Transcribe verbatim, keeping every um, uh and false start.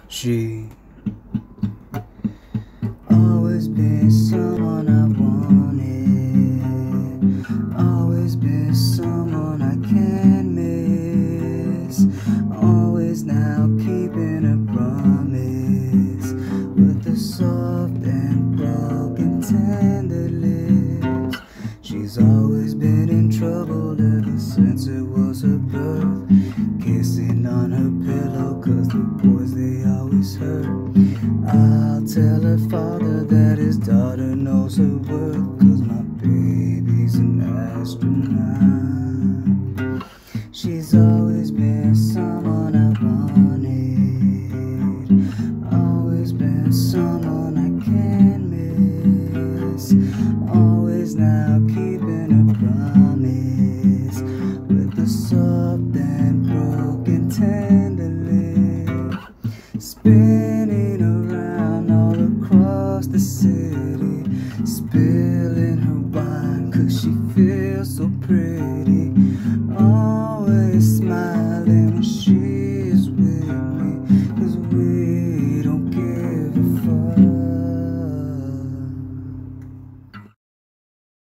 She always been someone I wanted, always been someone I can't miss, always now keeping a promise with the soft and broken tender lips. She's always been in trouble ever since it was her birth, kissing on her pillow cause the boys they always hurt. I'll tell her father that his daughter knows her worth, cause my baby's an astronaut. She's always been someone I wanted, always been someone I can't miss, always now keeping a promise with the soft and broken tender lip. Spinning around all across the city, spilling her